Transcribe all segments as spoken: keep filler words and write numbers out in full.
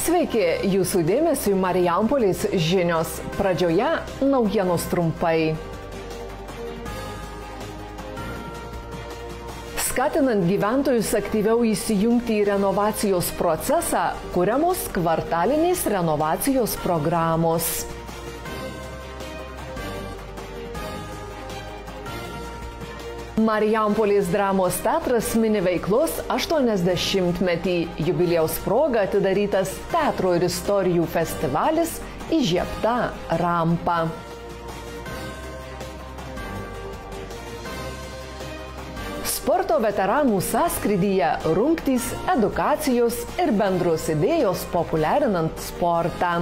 Sveiki, jūsų dėmesiui Marijampolės žinios. Pradžioje naujienos trumpai. Skatinant gyventojus aktyviau įsijungti į renovacijos procesą, kuriamos kvartalinės renovacijos programos. Marijampolės dramos teatras mini veiklos aštuoniasdešimtmetį. Jubiliejaus proga atidarytas teatro ir istorijų festivalis Įžiebta rampa. Sporto veteranų sąskrydyje rungtys, edukacijos ir bendros idėjos populiarinant sportą.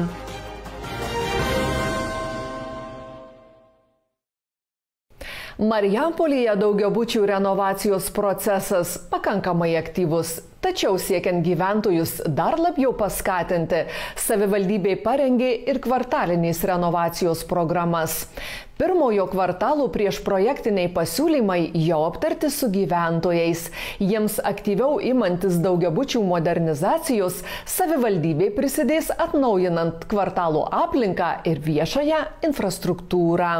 Marijampolėje daugiabučių renovacijos procesas pakankamai aktyvus, tačiau siekiant gyventojus dar labiau paskatinti, savivaldybė parengė ir kvartalinės renovacijos programas. Pirmojo kvartalų priešprojektiniai pasiūlymai jau aptarti su gyventojais. Jiems aktyviau imantis daugiabučių modernizacijos, savivaldybė prisidės atnaujinant kvartalų aplinką ir viešąją infrastruktūrą.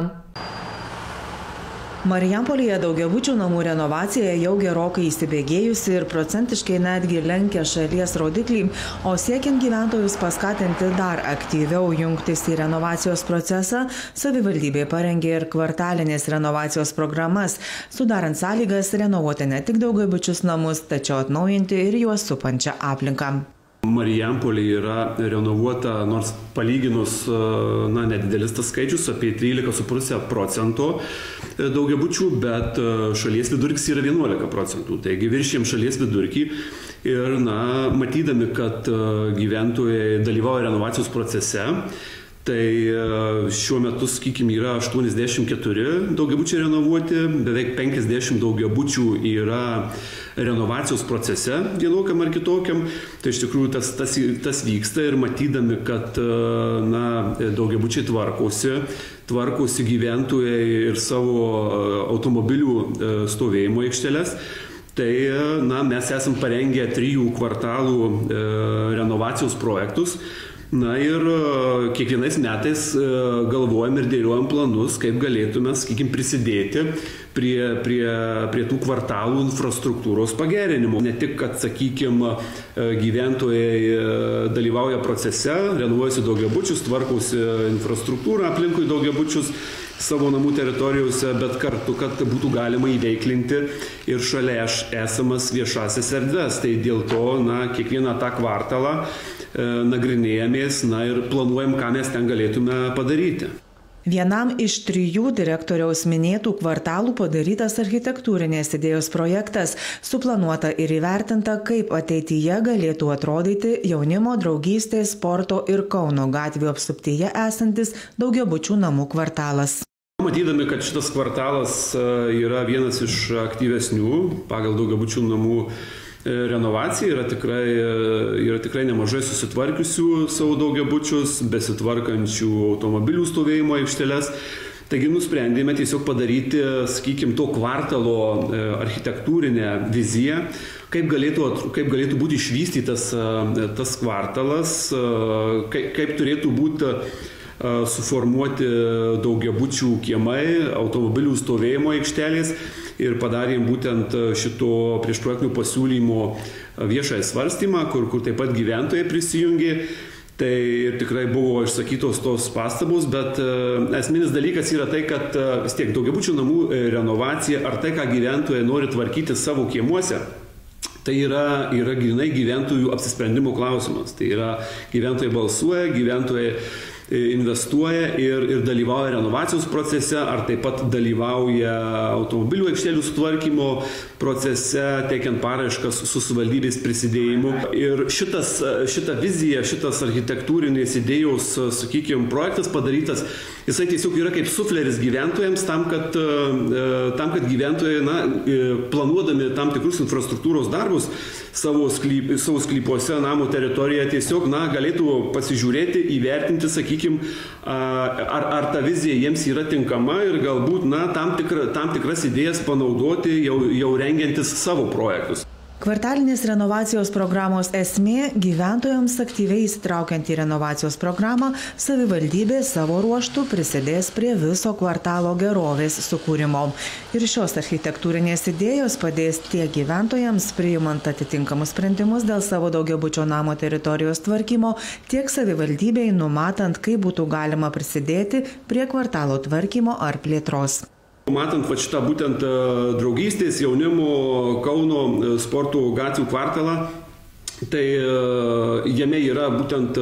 Marijampolėje daugiabučių namų renovacija jau gerokai įsibėgėjusi ir procentiškai netgi lenkia šalies rodiklį, o siekiant gyventojus paskatinti dar aktyviau jungtis į renovacijos procesą, savivaldybė parengė ir kvartalinės renovacijos programas, sudarant sąlygas renovuoti ne tik daugiabučius namus, tačiau atnaujinti ir juos supančią aplinką. Marijampolė yra renovuota, nors palyginus, na, nedidelis tas skaičius, apie trylika su puse procento daugiabučių, bet šalies vidurkis yra vienuolika procentų. Taigi viršijam šalies vidurkį ir, na, matydami, kad gyventojai dalyvauja renovacijos procese, tai šiuo metu, sakykime, yra aštuoniasdešimt keturi daugiabučiai renovuoti, beveik penkiasdešimt daugiabučių yra renovacijos procese vienokiam ar kitokiam. Tai iš tikrųjų tas, tas, tas vyksta ir matydami, kad, na, daugiabučiai tvarkosi, tvarkosi gyventojai ir savo automobilių stovėjimo aikšteles. Tai, na, mes esam parengę trijų kvartalų renovacijos projektus. Na ir kiekvienais metais galvojam ir dėliojam planus, kaip galėtume, sakykime, prisidėti prie, prie, prie tų kvartalų infrastruktūros pagerinimo. Ne tik, kad, sakykime, gyventojai dalyvauja procese, renovuojasi daugiabučius, tvarkosi infrastruktūrą aplinkui daugiabučius savo namų teritorijose, bet kartu, kad būtų galima įveiklinti ir šalia esamas viešasis erdves. Tai dėl to, na, kiekvieną tą kvartalą nagrinėjamės, na, ir planuojam, ką mes ten galėtume padaryti. Vienam iš trijų direktoriaus minėtų kvartalų padarytas architektūrinės idėjos projektas, suplanuota ir įvertinta, kaip ateityje galėtų atrodyti jaunimo, draugystės, sporto ir Kauno gatvių apsuptyje esantis daugiabučių namų kvartalas. Matydami, kad šitas kvartalas yra vienas iš aktyvesnių pagal daugiabučių namų renovacija, yra tikrai, yra tikrai nemažai susitvarkiusių savo daugiabučius, besitvarkančių automobilių stovėjimo aikšteles. Taigi nusprendėme tiesiog padaryti, sakykime, to kvartalo architektūrinę viziją, kaip galėtų, kaip galėtų būti išvystytas tas kvartalas, kaip, kaip turėtų būti suformuoti daugiabučių kiemai, automobilių stovėjimo aikštelės. Ir padarėm būtent šito priešprojektinių pasiūlymų viešąjį svarstymą, kur, kur taip pat gyventojai prisijungė. Tai tikrai buvo išsakytos tos pastabos, bet esminis dalykas yra tai, kad vis tiek daugiabučių namų renovacija ar tai, ką gyventojai nori tvarkyti savo kiemuose, tai yra, yra grynai gyventojų apsisprendimo klausimas. Tai yra gyventojai balsuoja, gyventojai investuoja ir, ir dalyvauja renovacijos procese, ar taip pat dalyvauja automobilių aikštelių sutvarkymo procese, teikiant paraiškas su savivaldybės prisidėjimu. Ir šitas, šita vizija, šitas architektūrinės idėjos, sakykime, projektas padarytas, jisai tiesiog yra kaip sufleris gyventojams, tam, kad, tam, kad gyventojai, na, planuodami tam tikrus infrastruktūros darbus savo, sklyp, savo sklypuose, namo teritorijoje, tiesiog, na, galėtų pasižiūrėti, įvertinti, sakykime, ar, ar ta vizija jiems yra tinkama ir galbūt, na, tam, tikra, tam tikras idėjas panaudoti jau, jau rengiantis savo projektus. Kvartalinės renovacijos programos esmė – gyventojams aktyviai įsitraukiant į renovacijos programą, savivaldybė savo ruoštų prisidės prie viso kvartalo gerovės sukūrimo. Ir šios architektūrinės idėjos padės tiek gyventojams priimant atitinkamus sprendimus dėl savo daugiabučio namo teritorijos tvarkymo, tiek savivaldybei numatant, kaip būtų galima prisidėti prie kvartalo tvarkymo ar plėtros. Matant va šitą būtent draugystės jaunimo Kauno sporto gatvių kvartalą, tai jame yra būtent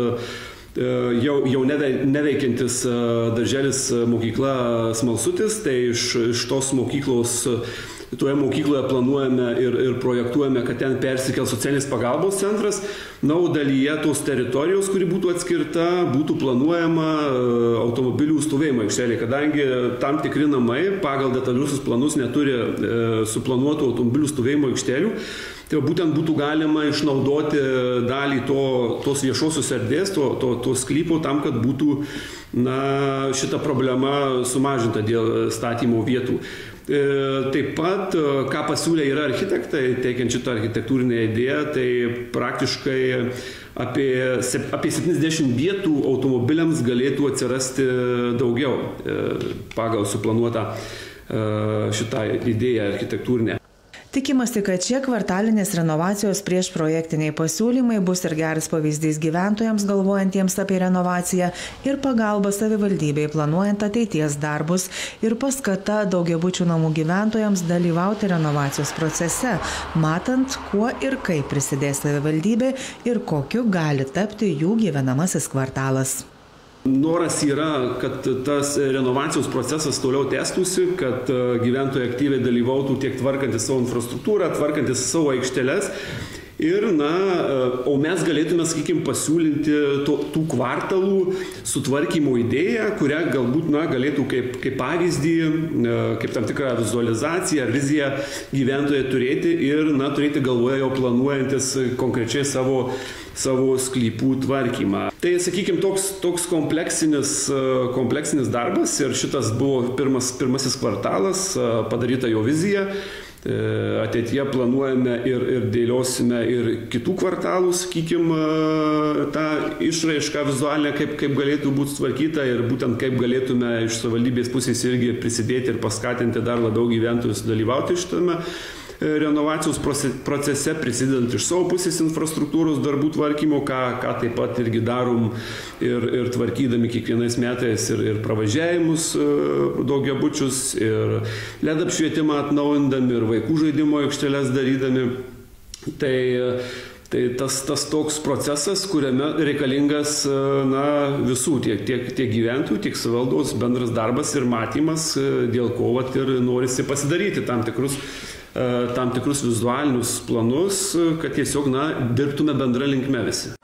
jau, jau neveikiantis darželis mokykla Smalsutis, tai iš, iš tos mokyklos toje mokykloje planuojame ir, ir projektuojame, kad ten persikels socialinės pagalbos centras. Na, o dalyje tos teritorijos, kuri būtų atskirta, būtų planuojama automobilių stovėjimo aikštelė, kadangi tam tikri namai pagal detaliusius planus neturi e, suplanuotų automobilių stovėjimo aikštelių. Tai būtent būtų galima išnaudoti dalį to, tos viešosios erdvės, to, to, to sklypo tam, kad būtų na, šita problema sumažinta dėl statymo vietų. Taip pat, ką pasiūlė yra architektai, teikiant šitą architektūrinę idėją, tai praktiškai apie, apie septyniasdešimt vietų automobiliams galėtų atsirasti daugiau pagal suplanuotą šitą idėją architektūrinę. Tikimasi, kad šie kvartalinės renovacijos prieš projektiniai pasiūlymai bus ir geras pavyzdys gyventojams galvojantiems apie renovaciją ir pagalba savivaldybei planuojant ateities darbus ir paskata daugiabučių namų gyventojams dalyvauti renovacijos procese, matant, kuo ir kaip prisidės savivaldybė ir kokiu gali tapti jų gyvenamasis kvartalas. Noras yra, kad tas renovacijos procesas toliau tęstųsi, kad gyventojai aktyviai dalyvautų tiek tvarkantis savo infrastruktūrą, tvarkantis savo aikšteles. Ir, na, o mes galėtume, sakykime, pasiūlinti to, tų kvartalų sutvarkymo idėją, kurią galbūt, na, galėtų kaip, kaip pavyzdį, kaip tam tikrą vizualizaciją ar viziją gyventojai turėti ir, na, turėti galvoje jau planuojantis konkrečiai savo savo sklypų tvarkymą. Tai, sakykime, toks, toks kompleksinis, kompleksinis darbas ir šitas buvo pirmas, pirmasis kvartalas, padaryta jo vizija. Ateityje planuojame ir, ir dėliosime ir kitų kvartalų, sakykime, tą išraišką vizualinę, kaip, kaip galėtų būti sutvarkyta ir būtent kaip galėtume iš savivaldybės pusės irgi prisidėti ir paskatinti dar labiau gyventojus dalyvauti šitame renovacijos procese, prisidedant iš savo pusės infrastruktūros darbų tvarkymo, ką, ką taip pat irgi darom ir, ir tvarkydami kiekvienais metais ir, ir pravažiavimus daugiabučius, ir L E D apšvietimą atnaujindami, ir vaikų žaidimo aikšteles darydami. Tai, tai tas, tas toks procesas, kuriame reikalingas na, visų, tiek, tiek, tiek gyventojų, tiek savivaldos bendras darbas ir matymas, dėl ko vat, ir norisi pasidaryti tam tikrus tam tikrus vizualinius planus, kad tiesiog, na, dirbtume bendra linkme visi.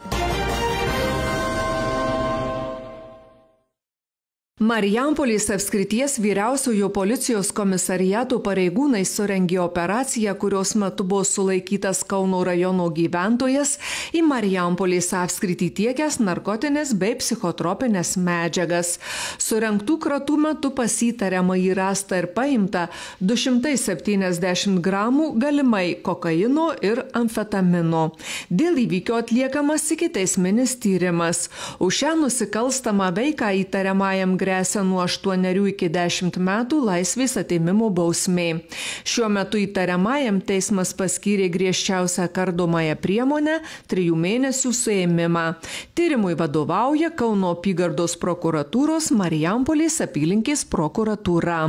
Marijampolės apskrities vyriausiojo policijos komisariato pareigūnai surengė operaciją, kurios metu buvo sulaikytas Kauno rajono gyventojas į Marijampolės apskritį tiekęs narkotinės bei psichotropinės medžiagas. Surengtų kratų metu pasitariamai rasta ir paimta du šimtai septyniasdešimt gramų galimai kokaino ir amfetamino. Dėl įvykio atliekamas ikiteisminis tyrimas. Už šią nusikalstamą veiką įtariamajam gresia nuo aštuonerių iki dešimt metų laisvės atėmimo bausmė. Šiuo metu įtariamajam teismas paskyrė griežčiausią kardomąją priemonę – trijų mėnesių suėmimą. Tyrimui vadovauja Kauno apygardos prokuratūros Marijampolės apylinkės prokuratūra.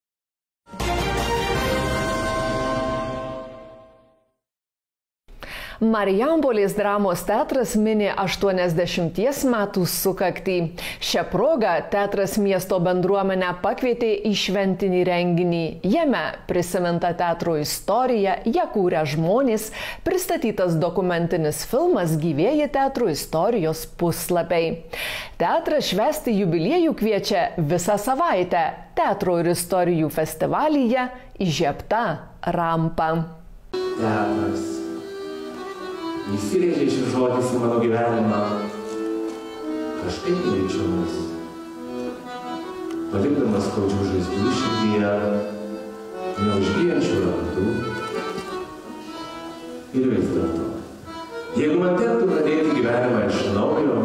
Marijampolės dramos teatras mini aštuoniasdešimties metų sukaktį. Šią progą teatras miesto bendruomenę pakvietė į šventinį renginį. Jame prisiminta teatro istorija, ją kūrė žmonės, pristatytas dokumentinis filmas Gyvieji teatro istorijos puslapiai. Teatras švęsti jubiliejų kviečia visą savaitę teatro ir istorijų festivalyje Įžiebta rampa. Teatras. Įsirėžė šis žodis į mano gyvenimą, kažkaip neįčiuomis, palikdamas skaudžių žaizdų širdyje, neužgyjančių randų. Ir vis dėlto, jeigu man tektų pradėti gyvenimą iš naujo,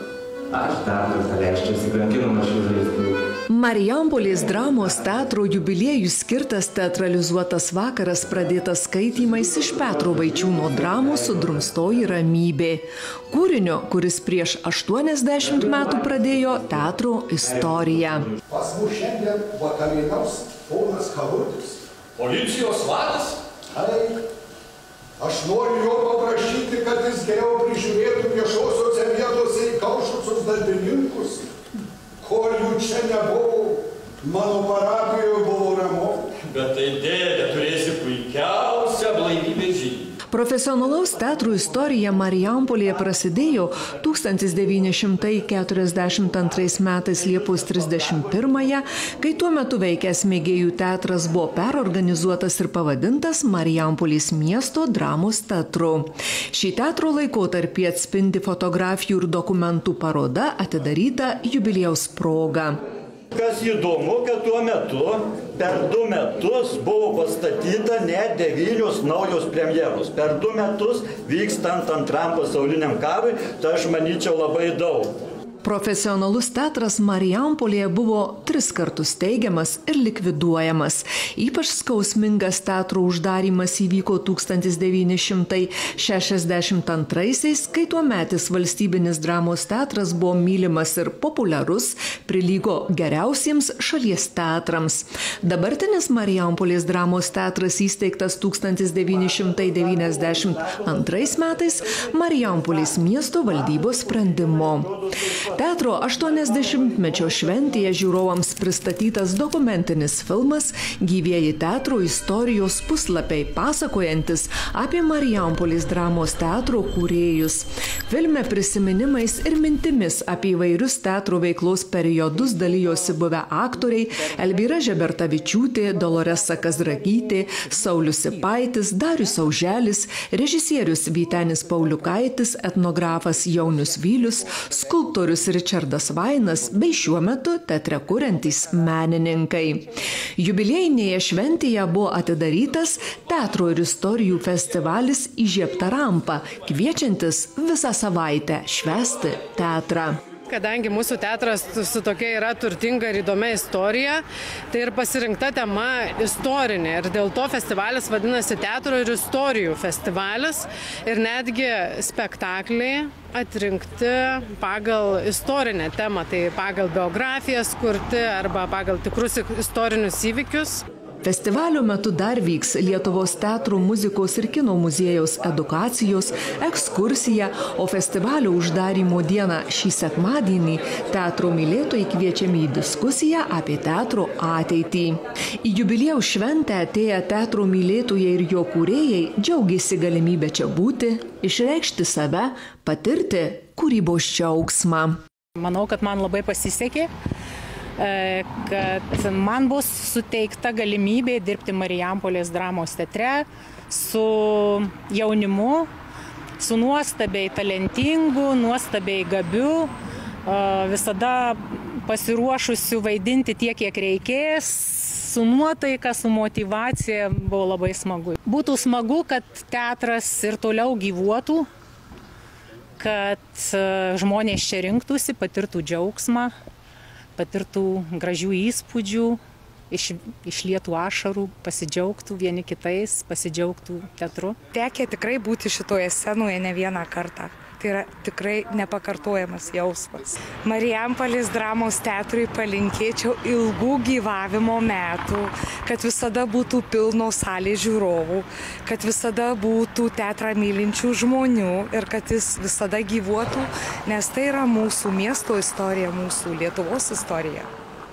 aš dar kartą leisčiausi kankinama šių žaizdų. Marijampolės dramos teatro jubiliejui skirtas teatralizuotas vakaras pradėtas skaitymais iš Petro Vaičiūno dramos Sudrumstoji ramybė, kūrinio, kuris prieš aštuoniasdešimt metų pradėjo teatro istoriją. Pas mus šiandien vakarieniaus ponas Kalutis. Policijos vadas? Taip. Aš noriu jo paprašyti, kad jis geriau prižiūrėtų viešosiuose vietose įkaušusius darbininkus. Kol jų čia nebuvo, mano parapijoje buvo ramu. Bet tai dėdė turėsi puikiausią blaivybės žinią. Profesionalaus teatro istorija Marijampolėje prasidėjo tūkstantis devyni šimtai keturiasdešimt antrais metais Liepos trisdešimt pirmąją, kai tuo metu veikęs mėgėjų teatras buvo perorganizuotas ir pavadintas Marijampolės miesto dramos teatru. Šį teatro laikotarpį atspindi fotografijų ir dokumentų paroda atidaryta jubiliejaus proga. Kas įdomu, kad tuo metu per du metus buvo pastatyta net devynios naujos premjeros. Per du metus vykstant antram pasauliniam karui, tai aš manyčiau labai daug. Profesionalus teatras Marijampolėje buvo tris kartus steigiamas ir likviduojamas. Ypač skausmingas teatro uždarymas įvyko tūkstantis devyni šimtai šešiasdešimt antraisiais, kai tuometis valstybinis dramos teatras buvo mylimas ir populiarus, prilygo geriausiems šalies teatrams. Dabartinis Marijampolės dramos teatras įsteigtas tūkstantis devyni šimtai devyniasdešimt antrais metais Marijampolės miesto valdybos sprendimo. Teatro aštuoniasdešimtmečio šventėje žiūrovams pristatytas dokumentinis filmas Gyvieji teatro istorijos puslapiai, pasakojantis apie Marijampolės dramos teatro kūrėjus. Filme prisiminimais ir mintimis apie įvairius teatro veiklos periodus dalijosi buvę aktoriai Elvyra Žebertavičiūtė, Doloresa Kazragytė, Saulius Sipaitis, Darius Auželis, režisierius Vytenis Pauliukaitis, etnografas Jaunius Vylius, skulptorius Ričardas Vainas bei šiuo metu teatre kuriantys menininkai. Jubiliejinėje šventėje buvo atidarytas teatro ir istorijų festivalis Įžiebta rampa, kviečiantis visą savaitę švęsti teatrą. Kadangi mūsų teatras su tokia yra turtinga ir įdomia istorija, tai ir pasirinkta tema istorinė. Ir dėl to festivalis vadinasi Teatro ir istorijų festivalis. Ir netgi spektakliai atrinkti pagal istorinę temą, tai pagal biografijas kurti arba pagal tikrus istorinius įvykius. Festivalio metu dar vyks Lietuvos teatro muzikos ir kino muziejaus edukacijos, ekskursija, o festivalio uždarymo dieną šį sekmadienį teatro mylėtojai kviečiami į diskusiją apie teatro ateitį. Į jubiliejaus šventę atėję teatro mylėtojai ir jo kūrėjai džiaugiasi galimybę čia būti, išreikšti save, patirti kūrybos džiaugsmą. Manau, kad man labai pasisekė, kad man bus suteikta galimybė dirbti Marijampolės dramos teatre su jaunimu, su nuostabiai talentingu, nuostabiai gabiu, visada pasiruošusiu vaidinti tiek, kiek reikės, su nuotaika, su motyvacija, buvo labai smagu. Būtų smagu, kad teatras ir toliau gyvuotų, kad žmonės čia rinktųsi, patirtų džiaugsmą, patirtų gražių įspūdžių, iš, išlietų ašarų, pasidžiaugtų vieni kitais, pasidžiaugtų teatru. Tekę tikrai būti šitoje scenoje ne vieną kartą. Tai yra tikrai nepakartojamas jausmas. Marijampolės dramos teatrui palinkėčiau ilgų gyvavimo metų, kad visada būtų pilnos salės žiūrovų, kad visada būtų teatrą mylinčių žmonių ir kad jis visada gyvuotų, nes tai yra mūsų miesto istorija, mūsų Lietuvos istorija.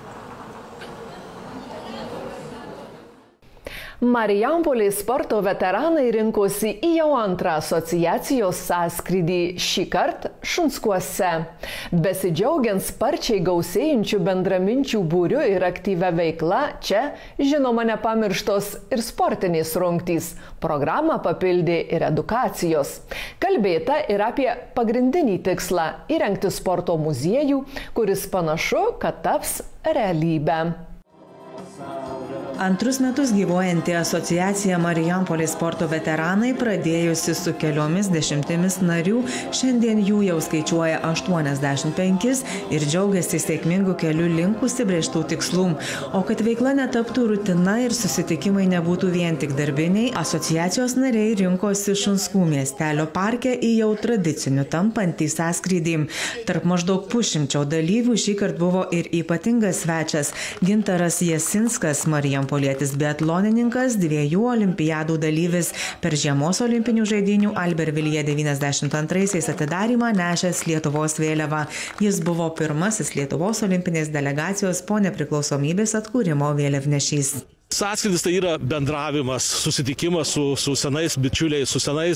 Marijampolės sporto veteranai rinkosi į jau antrą asociacijos sąskrydį, šį kartą Šunskuose. Besidžiaugiant sparčiai gausėjančių bendraminčių būrių ir aktyvia veikla, čia, žinoma, nepamirštos ir sportinės rungtys. Programą papildė ir edukacijos. Kalbėta ir apie pagrindinį tikslą – įrengti sporto muziejų, kuris panašu, kad taps realybę. Antrus metus gyvuojanti asociacija Marijampolės sporto veteranai, pradėjusi su keliomis dešimtimis narių, šiandien jų jau skaičiuoja aštuoniasdešimt penkis ir džiaugiasi sėkmingu keliu link užsibrėžtų tikslų. O kad veikla netaptų rutina ir susitikimai nebūtų vien tik darbiniai, asociacijos nariai rinkosi Šunskų miestelio parke į jau tradicinių tampantį sąskrydį. Tarp maždaug pusšimčio dalyvių šįkart buvo ir ypatingas svečias Gintaras Jasinskas, Marijampolės polietis biatlonininkas, dviejų olimpiadų dalyvis. Per žiemos olimpinių žaidynių Albervilyje devyniasdešimt antraisiais atidarymą nešęs Lietuvos vėliavą. Jis buvo pirmasis Lietuvos olimpinės delegacijos po nepriklausomybės atkūrimo vėliavnešys. Sąskrydis tai yra bendravimas, susitikimas su, su senais bičiuliais, su senais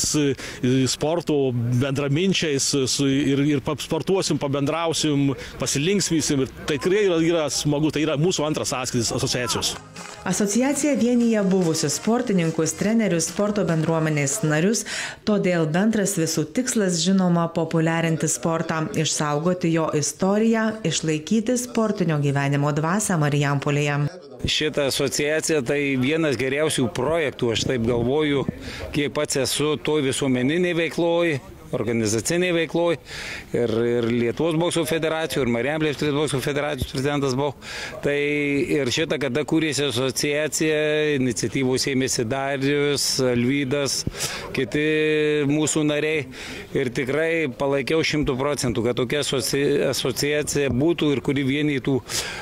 sporto bendraminčiais su, ir, ir sportuosim, pabendrausim, pasilinksmysim. Ir tai tikrai yra, yra smagu, tai yra mūsų antras sąskrydis asociacijos. Asociacija vienyje buvusius sportininkus, trenerius, sporto bendruomenės narius, todėl bendras visų tikslas žinoma populiarinti sportą, išsaugoti jo istoriją, išlaikyti sportinio gyvenimo dvasią Marijampolėje. Šita asociacija tai vienas geriausių projektų, aš taip galvoju, kiek pats esu toj visuomeniniai veikloj, organizaciniai veikloj ir, ir Lietuvos bokso federacijų, ir Marijampolės bokso federacijos prezidentas buvau. Tai ir šitą, kada kūrėsi asociacija, iniciatyvos ėmėsi Darius, Alvydas, kiti mūsų nariai. Ir tikrai palaikiau šimtų procentų, kad tokia asociacija būtų ir kuri vienytų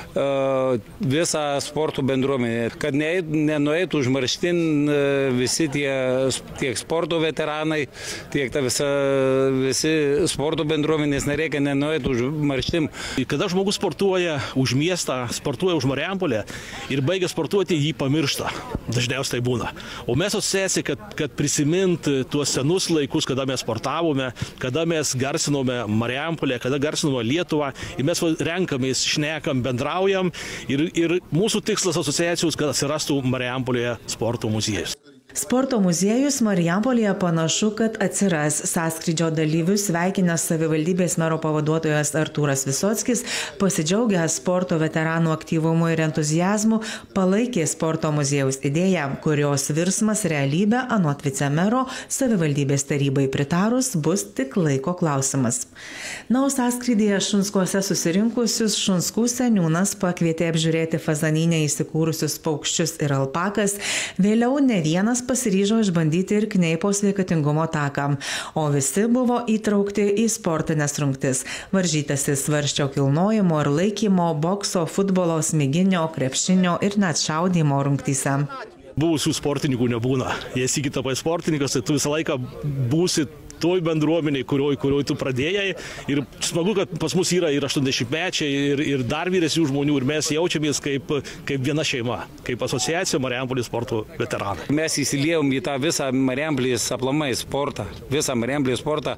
uh, visą sporto bendruomenę. Kad ne, nenueitų užmarštin uh, visi tie tiek sporto veteranai, tiek ta visa visi sporto bendruomenės nariai, kad nenuėtų užmarštim. Kada žmogus sportuoja už miestą, sportuoja už Marijampolę ir baigia sportuoti, jį pamiršta. Dažniausiai tai būna. O mes asociacija, kad, kad prisimint tuos senus laikus, kada mes sportavome, kada mes garsinome Marijampolę, kada garsinome Lietuvą, ir mes renkamės, šnekam, bendraujam ir, ir mūsų tikslas asociacijos, kad atsirastų Marijampolėje sporto muziejus. Sporto muziejus Marijampolėje panašu, kad atsiras. Sąskrydžio dalyvius sveikinęs savivaldybės mero pavaduotojas Artūras Visockis, pasidžiaugęs sporto veteranų aktyvumu ir entuziazmu, palaikė sporto muziejaus idėją, kurios virsmas realybė anot vicemero savivaldybės tarybai pritarus bus tik laiko klausimas. Na, o sąskrydyje Šunskuose susirinkusius Šunskų seniūnas pakvietė apžiūrėti Fazanyne įsikūrusius paukščius ir alpakas. Vėliau ne vienas pasiryžo išbandyti ir Kneipo sveikatingumo taką, o visi buvo įtraukti į sportinės rungtis. Varžytasi svarsčio kilnojimo ir laikymo, bokso, futbolo, smiginio, krepšinio ir net šaudymo rungtyse. Buvusių sportininkų nebūna. Jei esi kitapai sportininkas, tai tu visą laiką būsi toj bendruomeniai, kurioj, kurioj tu pradėjai. Ir smagu, kad pas mus yra ir aštuoniasdešimtmečiai, ir, ir dar vyresnių žmonių, ir mes jaučiamės kaip, kaip viena šeima, kaip asociacija Marijampolės sporto veteranai. Mes įsiliejom į tą visą Marijampolės aplamai sportą, visą Marijampolės sportą.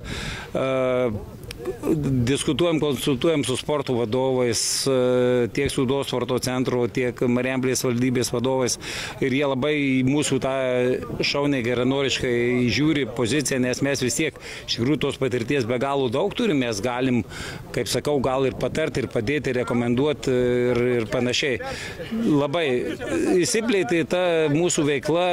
Uh, Diskutuojam, konsultuojam su sporto vadovais, tiek Sūdos sporto centro, tiek Marijampolės valdybės vadovais. Ir jie labai mūsų tą šauniai geranoriškai žiūri poziciją, nes mes vis tiek iš tikrųjų tos patirties be galo daug turime. Mes galim, kaip sakau, gal ir patarti, ir padėti, rekomenduoti ir, ir panašiai. Labai įsiplėtė ta mūsų veikla,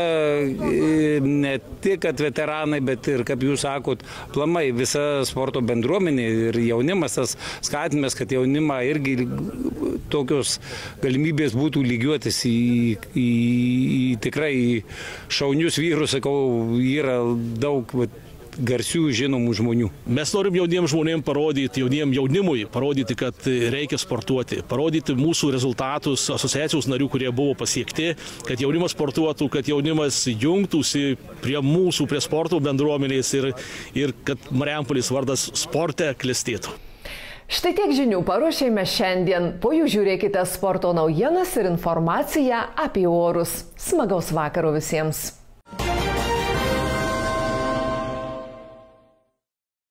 ne tik kad veteranai, bet ir, kaip jūs sakot, plamai visa sporto bendruomenė. Ir jaunimas, tas skatinimas, kad jaunimą irgi tokios galimybės būtų lygiuotis į, į, į tikrai šaunius vyrus, sakau, yra daug vat, garsių žinomų žmonių. Mes norim jauniems žmonėms parodyti, jauniem jaunimui parodyti, kad reikia sportuoti, parodyti mūsų rezultatus asociacijos narių, kurie buvo pasiekti, kad jaunimas sportuotų, kad jaunimas jungtųsi prie mūsų, prie sporto bendruomenės ir, ir kad Marijampolės vardas sporte klestėtų. Štai tiek žinių paruošėme šiandien. Po jų žiūrėkite sporto naujienas ir informaciją apie orus. Smagaus vakaro visiems.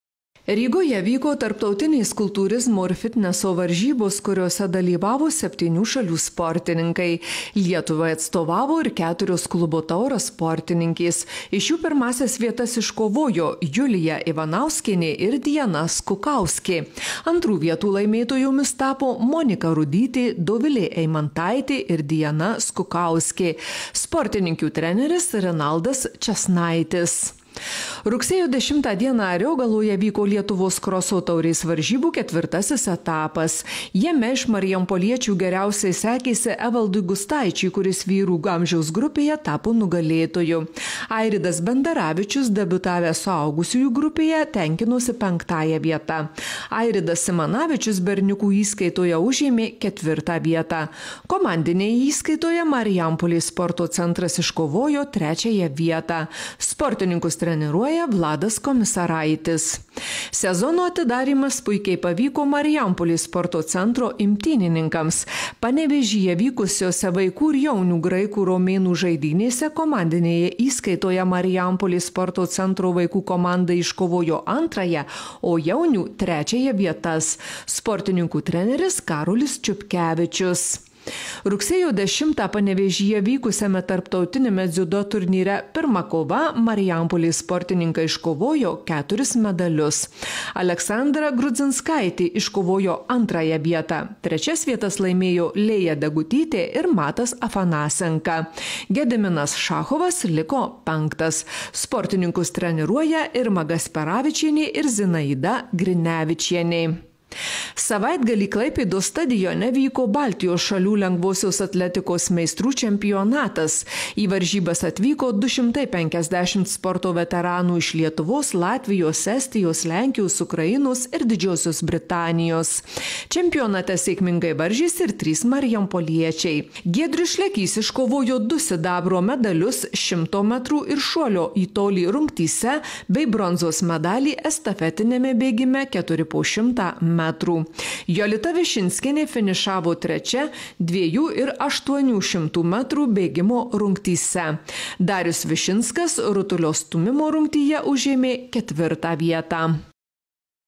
Rygoje vyko tarptautiniais kultūrizmo ir fitneso varžybos, kuriuose dalyvavo septynių šalių sportininkai. Lietuvai atstovavo ir keturios klubo Tauras sportininkės. Iš jų pirmasias vietas iškovojo Julija Ivanauskienė ir Diana Skukauskė. Antrų vietų laimėtojomis tapo Monika Rudytė, Dovilė Eimantaitė ir Diana Skukauskė. Sportininkių treneris Renaldas Česnaitis. Rugsėjo dešimtą dieną Ariogaloje vyko Lietuvos kroso taurės varžybų ketvirtasis etapas. Jame iš marijampoliečių geriausiai sekėsi Evaldui Gustaičiui, kuris vyrų amžiaus grupėje tapo nugalėtoju. Airidas Bendaravičius, debiutavęs suaugusiųjų grupėje, tenkinosi penktąją vietą. Airidas Simanavičius berniukų įskaitoje užėmė ketvirtą vietą. Komandinėje įskaitoje Marijampolės sporto centras iškovojo trečiąją vietą. Sportininkus treniruoja Vladas Komisaraitis. Sezono atidarymas puikiai pavyko Marijampolės sporto centro imtynininkams. Panevėžyje vykusiose vaikų ir jaunių graikų romėnų žaidynėse komandinėje įskaitoje Marijampolės sporto centro vaikų komanda iškovojo antrąją, o jaunių trečiąją vietas. Sportininkų treneris Karolis Čiupkevičius. Rugsėjo dešimtą Panevėžyje vykusiame tarptautinėme dziudo turnyre pirma kova Marijampolės sportininkai iškovojo keturis medalius. Aleksandra Grudzinskaitė iškovojo antrąją vietą. Trečias vietas laimėjo Lėja Degutytė ir Matas Afanasenka. Gediminas Šachovas liko penktas. Sportininkus treniruoja Irma Gasperavičienė ir Zinaida Grinevičienė. Savaitgalį Klaipėdos stadione vyko Baltijos šalių lengvosios atletikos meistrų čempionatas. Į varžybas atvyko du šimtai penkiasdešimt sporto veteranų iš Lietuvos, Latvijos, Estijos, Lenkijos, Ukrainos ir Didžiosios Britanijos. Čempionate sėkmingai varžėsi ir trys marijampoliečiai. Giedrius Šlekys iškovojo du sidabro medalius šimto metrų ir šuolio į tolį rungtyse bei bronzos medalį estafetinėme bėgime keturi po šimtą metrų. Jolita Višinskienė finišavo trečia dviejų ir aštuonių šimtų metrų bėgimo rungtyse. Darius Višinskas rutulio stūmimo rungtyje užėmė ketvirtą vietą.